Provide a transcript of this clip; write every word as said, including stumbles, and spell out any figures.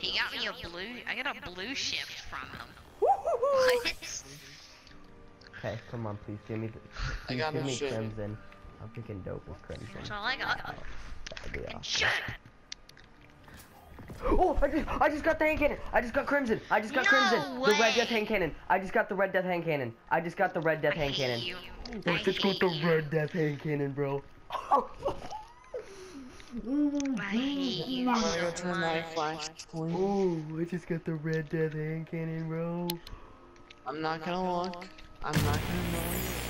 he got me a blue. I got a blue shift from him. What? Okay, come on, please give me the. I got give no me shit. crimson. I'm freaking dope with crimson. That's all I got. Wow, that'd be awesome. Shit! Oh, I just, I just got the hand cannon. I just got crimson. I just got No crimson. The red way. death hand cannon. I just got the red death hand cannon. I just got the red death I hand hate cannon. you. I I just got hate the you. red death hand cannon, bro. I hate you I'm gonna so go turn my much. flashpoint. Oh, I just got the red death hand cannon, bro. I'm not gonna look. I'm not gonna look.